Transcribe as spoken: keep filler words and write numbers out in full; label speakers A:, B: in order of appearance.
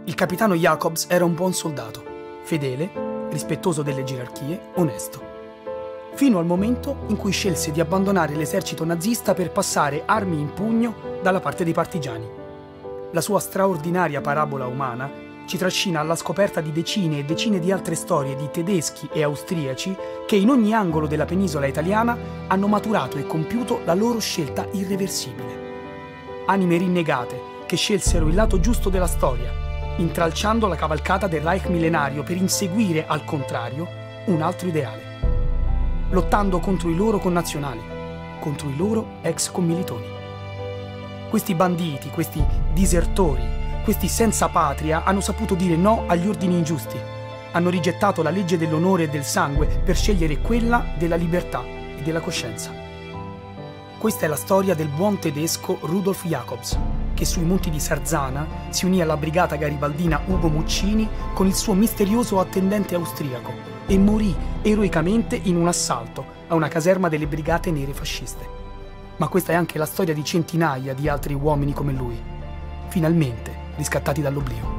A: Il capitano Jacobs era un buon soldato, fedele, rispettoso delle gerarchie, onesto. Fino al momento in cui scelse di abbandonare l'esercito nazista per passare armi in pugno dalla parte dei partigiani. La sua straordinaria parabola umana ci trascina alla scoperta di decine e decine di altre storie di tedeschi e austriaci che in ogni angolo della penisola italiana hanno maturato e compiuto la loro scelta irreversibile. Anime rinnegate che scelsero il lato giusto della storia, intralciando la cavalcata del Reich millenario per inseguire, al contrario, un altro ideale. Lottando contro i loro connazionali, contro i loro ex commilitoni. Questi banditi, questi disertori, questi senza patria hanno saputo dire no agli ordini ingiusti. Hanno rigettato la legge dell'onore e del sangue per scegliere quella della libertà e della coscienza. Questa è la storia del buon tedesco Rudolf Jacobs, che sui monti di Sarzana si unì alla brigata garibaldina Ugo Muccini con il suo misterioso attendente austriaco e morì eroicamente in un assalto a una caserma delle brigate nere fasciste. Ma questa è anche la storia di centinaia di altri uomini come lui, finalmente riscattati dall'oblio.